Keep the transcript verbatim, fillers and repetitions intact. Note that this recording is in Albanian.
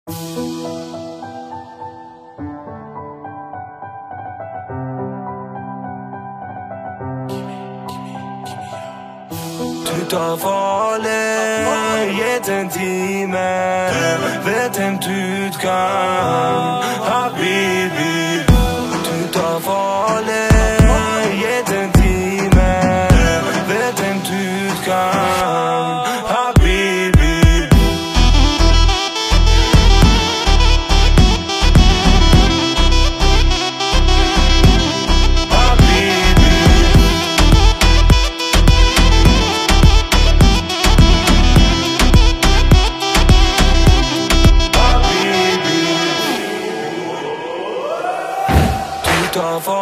Tut av alle gitt en time, vet hvem tut kan, habibi. Tut av alle gitt en time, vet hvem tut kan, habibi. Tut av